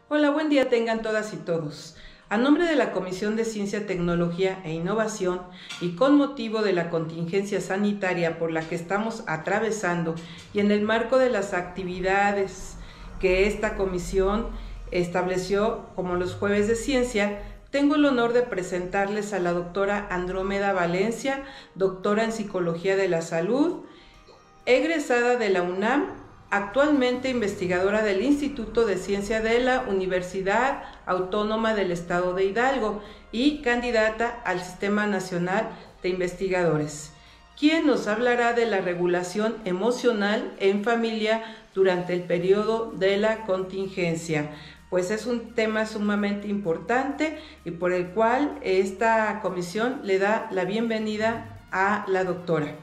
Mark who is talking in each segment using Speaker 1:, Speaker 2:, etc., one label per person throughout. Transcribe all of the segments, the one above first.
Speaker 1: Hola, buen día tengan todas y todos. A nombre de la Comisión de Ciencia, Tecnología e Innovación y con motivo de la contingencia sanitaria por la que estamos atravesando y en el marco de las actividades que esta comisión estableció como los jueves de ciencia, tengo el honor de presentarles a la doctora Andrómeda Valencia, doctora en Psicología de la Salud, egresada de la UNAM, actualmente investigadora del Instituto de Ciencia de la Universidad Autónoma del Estado de Hidalgo y candidata al Sistema Nacional de Investigadores, quien nos hablará de la regulación emocional en familia durante el periodo de la contingencia. Pues es un tema sumamente importante y por el cual esta comisión le da la bienvenida a la doctora.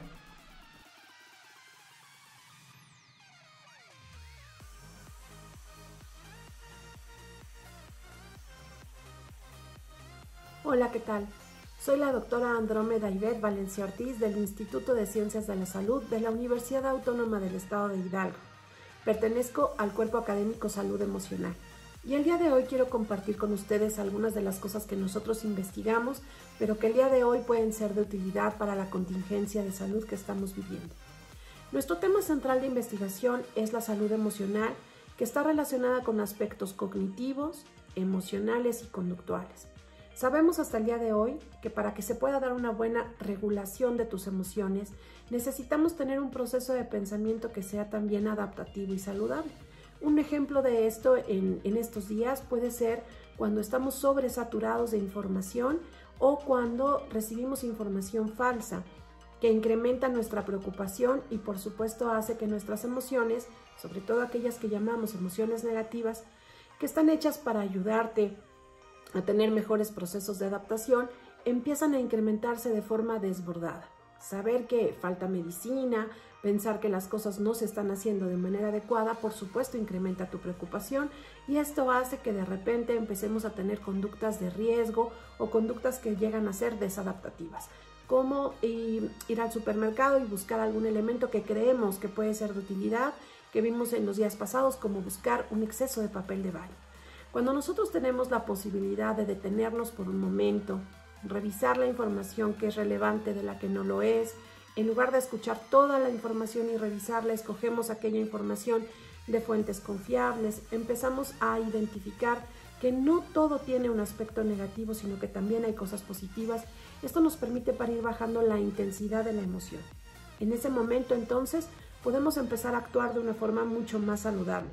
Speaker 2: Hola, ¿qué tal? Soy la doctora Andrómeda Ivette Valencia Ortiz del Instituto de Ciencias de la Salud de la Universidad Autónoma del Estado de Hidalgo. Pertenezco al Cuerpo Académico Salud Emocional y el día de hoy quiero compartir con ustedes algunas de las cosas que nosotros investigamos, pero que el día de hoy pueden ser de utilidad para la contingencia de salud que estamos viviendo. Nuestro tema central de investigación es la salud emocional, que está relacionada con aspectos cognitivos, emocionales y conductuales. Sabemos hasta el día de hoy que para que se pueda dar una buena regulación de tus emociones, necesitamos tener un proceso de pensamiento que sea también adaptativo y saludable. Un ejemplo de esto en estos días puede ser cuando estamos sobresaturados de información o cuando recibimos información falsa que incrementa nuestra preocupación y por supuesto hace que nuestras emociones, sobre todo aquellas que llamamos emociones negativas, que están hechas para ayudarte a tener mejores procesos de adaptación, empiezan a incrementarse de forma desbordada. Saber que falta medicina, pensar que las cosas no se están haciendo de manera adecuada, por supuesto incrementa tu preocupación y esto hace que de repente empecemos a tener conductas de riesgo o conductas que llegan a ser desadaptativas, como ir al supermercado y buscar algún elemento que creemos que puede ser de utilidad, que vimos en los días pasados, como buscar un exceso de papel de baño. Cuando nosotros tenemos la posibilidad de detenernos por un momento, revisar la información que es relevante de la que no lo es, en lugar de escuchar toda la información y revisarla, escogemos aquella información de fuentes confiables, empezamos a identificar que no todo tiene un aspecto negativo, sino que también hay cosas positivas. Esto nos permite para ir bajando la intensidad de la emoción. En ese momento, entonces, podemos empezar a actuar de una forma mucho más saludable,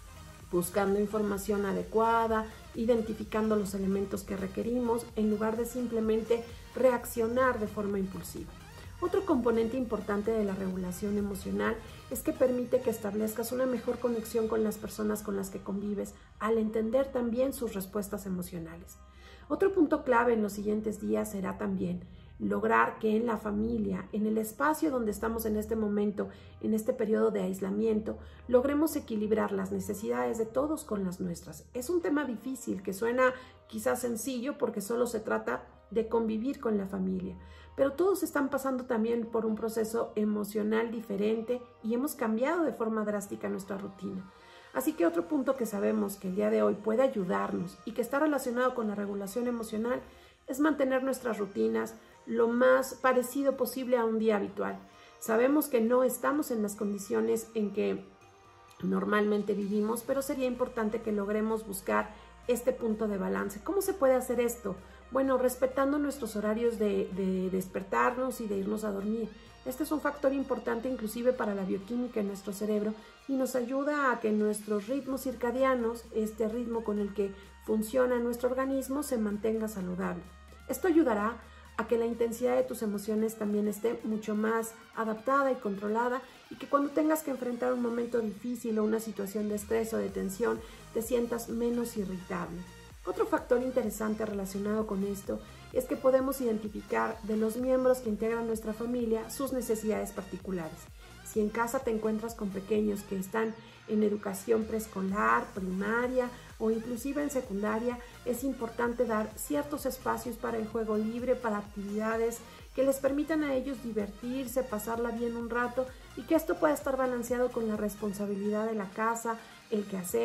Speaker 2: buscando información adecuada, identificando los elementos que requerimos, en lugar de simplemente reaccionar de forma impulsiva. Otro componente importante de la regulación emocional es que permite que establezcas una mejor conexión con las personas con las que convives, al entender también sus respuestas emocionales. Otro punto clave en los siguientes días será también lograr que en la familia, en el espacio donde estamos en este momento, en este periodo de aislamiento, logremos equilibrar las necesidades de todos con las nuestras. Es un tema difícil que suena quizás sencillo porque solo se trata de convivir con la familia, pero todos están pasando también por un proceso emocional diferente y hemos cambiado de forma drástica nuestra rutina. Así que otro punto que sabemos que el día de hoy puede ayudarnos y que está relacionado con la regulación emocional es mantener nuestras rutinas lo más parecido posible a un día habitual. Sabemos que no estamos en las condiciones en que normalmente vivimos, pero sería importante que logremos buscar este punto de balance. ¿Cómo se puede hacer esto? Bueno, respetando nuestros horarios de despertarnos y de irnos a dormir. Este es un factor importante inclusive para la bioquímica en nuestro cerebro y nos ayuda a que nuestros ritmos circadianos, este ritmo con el que funciona nuestro organismo, se mantenga saludable. Esto ayudará a que la intensidad de tus emociones también esté mucho más adaptada y controlada y que cuando tengas que enfrentar un momento difícil o una situación de estrés o de tensión, te sientas menos irritable. Otro factor interesante relacionado con esto es que podemos identificar de los miembros que integran nuestra familia sus necesidades particulares. Si en casa te encuentras con pequeños que están en educación preescolar, primaria o inclusive en secundaria, es importante dar ciertos espacios para el juego libre, para actividades que les permitan a ellos divertirse, pasarla bien un rato y que esto pueda estar balanceado con la responsabilidad de la casa, el quehacer,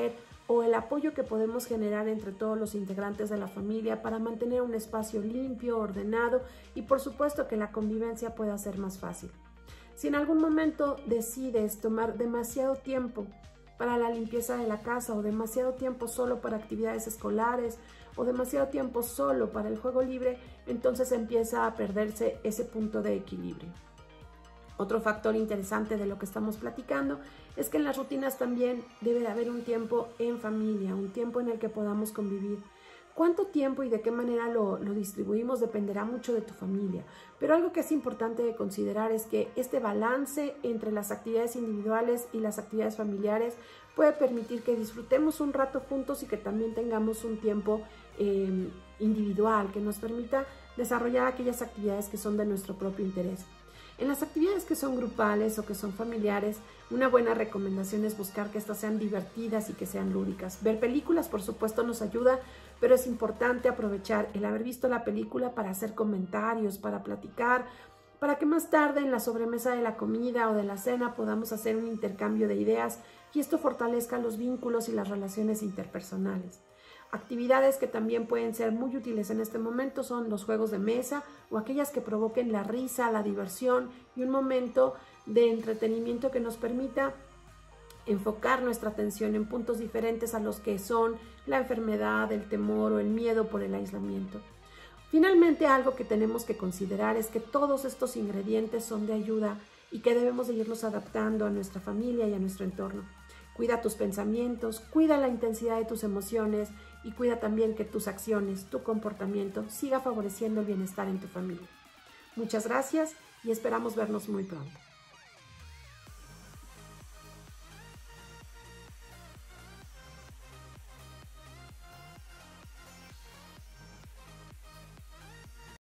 Speaker 2: o el apoyo que podemos generar entre todos los integrantes de la familia para mantener un espacio limpio, ordenado y por supuesto que la convivencia pueda ser más fácil. Si en algún momento decides tomar demasiado tiempo para la limpieza de la casa o demasiado tiempo solo para actividades escolares o demasiado tiempo solo para el juego libre, entonces empieza a perderse ese punto de equilibrio. Otro factor interesante de lo que estamos platicando es que en las rutinas también debe de haber un tiempo en familia, un tiempo en el que podamos convivir. Cuánto tiempo y de qué manera lo distribuimos dependerá mucho de tu familia, pero algo que es importante de considerar es que este balance entre las actividades individuales y las actividades familiares puede permitir que disfrutemos un rato juntos y que también tengamos un tiempo individual que nos permita desarrollar aquellas actividades que son de nuestro propio interés. En las actividades que son grupales o que son familiares, una buena recomendación es buscar que estas sean divertidas y que sean lúdicas. Ver películas, por supuesto, nos ayuda, pero es importante aprovechar el haber visto la película para hacer comentarios, para platicar, para que más tarde en la sobremesa de la comida o de la cena podamos hacer un intercambio de ideas y esto fortalezca los vínculos y las relaciones interpersonales. Actividades que también pueden ser muy útiles en este momento son los juegos de mesa o aquellas que provoquen la risa, la diversión y un momento de entretenimiento que nos permita enfocar nuestra atención en puntos diferentes a los que son la enfermedad, el temor o el miedo por el aislamiento. Finalmente, algo que tenemos que considerar es que todos estos ingredientes son de ayuda y que debemos de irlos adaptando a nuestra familia y a nuestro entorno. Cuida tus pensamientos, cuida la intensidad de tus emociones y cuida también que tus acciones, tu comportamiento siga favoreciendo el bienestar en tu familia. Muchas gracias y esperamos vernos muy pronto.